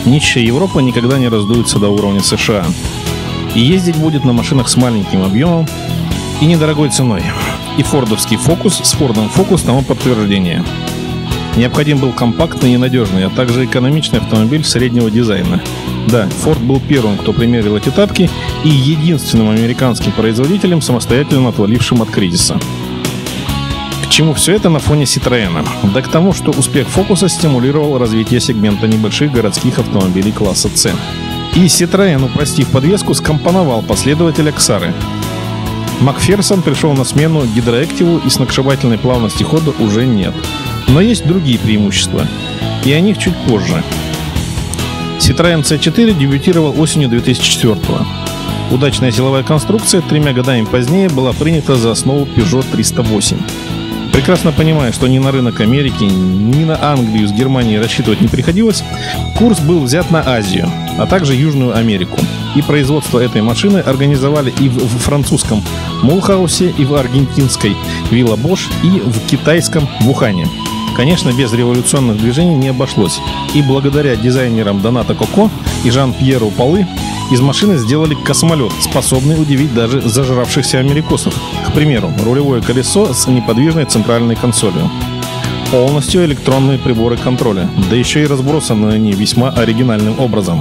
Нищая Европа никогда не раздуется до уровня США. И ездить будет на машинах с маленьким объемом и недорогой ценой. И фордовский Фокус с Фордом Фокус тому подтверждение. Необходим был компактный и надежный, а также экономичный автомобиль среднего дизайна. Да, Ford был первым, кто примерил эти тапки, и единственным американским производителем, самостоятельно отвалившим от кризиса. К чему все это на фоне Citroёn? Да к тому, что успех Фокуса стимулировал развитие сегмента небольших городских автомобилей класса C. И Citroёn, упростив подвеску, скомпоновал последователя Ксары. Макферсон пришел на смену гидроактиву, и сногсшибательной плавности хода уже нет. Но есть другие преимущества, и о них чуть позже. Citroёn C4 дебютировал осенью 2004-го. Удачная силовая конструкция 3 годами позднее была принята за основу Peugeot 308. Прекрасно понимая, что ни на рынок Америки, ни на Англию с Германией рассчитывать не приходилось, курс был взят на Азию, а также Южную Америку. И производство этой машины организовали и в французском Мулхаусе, и в аргентинской Вилла Бош, и в китайском Вухане. Конечно, без революционных движений не обошлось. И благодаря дизайнерам Доната Коко и Жан-Пьеру Полы из машины сделали космолет, способный удивить даже зажравшихся америкосов. К примеру, рулевое колесо с неподвижной центральной консолью. Полностью электронные приборы контроля, да еще и разбросаны они весьма оригинальным образом.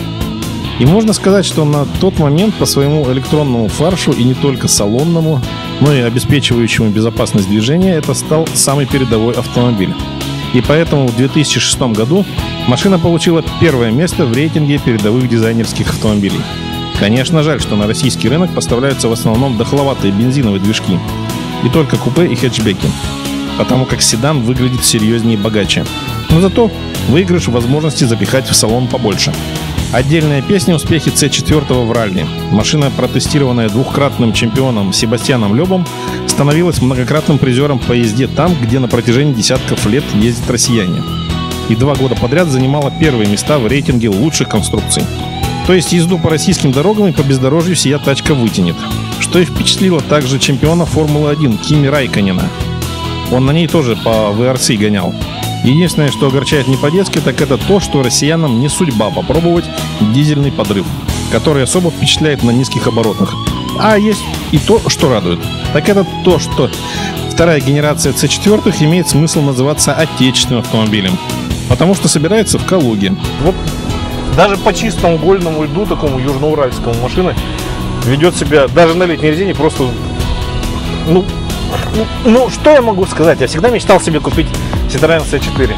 И можно сказать, что на тот момент по своему электронному фаршу и не только салонному, но и обеспечивающему безопасность движения, это стал самый передовой автомобиль. И поэтому в 2006 году машина получила первое место в рейтинге передовых дизайнерских автомобилей. Конечно, жаль, что на российский рынок поставляются в основном дохловатые бензиновые движки, и только купе и хэтчбеки, потому как седан выглядит серьезнее и богаче. Но зато выигрыш возможности запихать в салон побольше. Отдельная песня — успехи C4 в ралли. Машина, протестированная двухкратным чемпионом Себастьяном Лёбом, становилась многократным призером по езде там, где на протяжении десятков лет ездят россияне. И 2 года подряд занимала первые места в рейтинге лучших конструкций. То есть езду по российским дорогам и по бездорожью сия тачка вытянет. Что и впечатлило также чемпиона Формулы-1 Кими Райконена. Он на ней тоже по ВРЦ гонял. Единственное, что огорчает не по-детски, так это то, что россиянам не судьба попробовать дизельный подрыв, который особо впечатляет на низких оборотах. А есть и то, что радует. Так это то, что вторая генерация C4 имеет смысл называться отечественным автомобилем, потому что собирается в Калуге. Вот даже по чистому угольному льду, такому южноуральскому, машина ведет себя даже на летней резине просто... Ну, что я могу сказать? Я всегда мечтал себе купить Citroёn C4.